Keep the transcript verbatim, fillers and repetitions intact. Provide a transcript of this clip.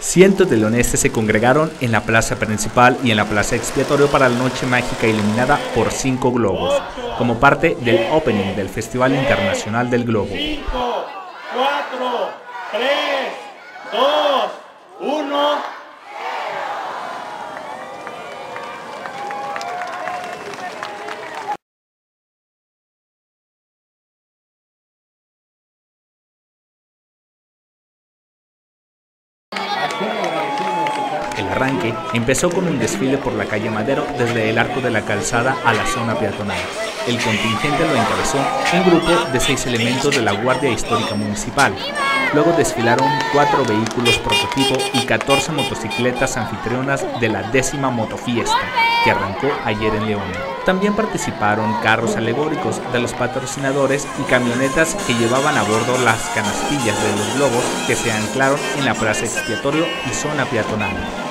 Cientos de leoneses se congregaron en la plaza principal y en la plaza expiatorio para la noche mágica iluminada por cinco globos, como parte del opening del Festival Internacional del Globo. cinco, cuatro, tres, dos, uno... El arranque empezó con un desfile por la calle Madero desde el Arco de la Calzada a la zona peatonal. El contingente lo encabezó un grupo de seis elementos de la Guardia Histórica Municipal. Luego desfilaron cuatro vehículos prototipo y catorce motocicletas anfitrionas de la décima motofiesta, que arrancó ayer en León. También participaron carros alegóricos de los patrocinadores y camionetas que llevaban a bordo las canastillas de los globos que se anclaron en la plaza expiatorio y zona peatonal.